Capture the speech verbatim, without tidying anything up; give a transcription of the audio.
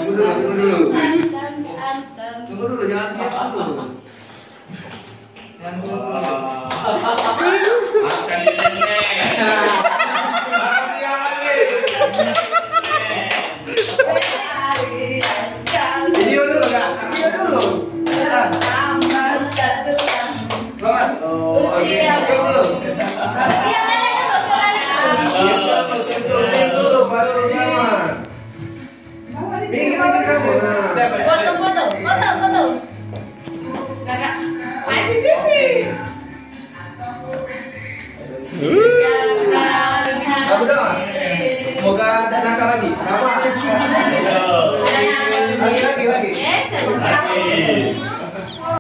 dulu, tunggu dulu. Antem. Tunggu dulu, jangan diam dulu. Jangan dulu. Makan ini. Video dulu, Kak. Video dulu. Selamat. Oh, oke. Video dulu. Video dulu, baru selamat. Pinggir pinggir kamu. Nah. Foto, foto, foto, foto. Kakak, main di sini. Aku doa. Semoga ada nakal lagi.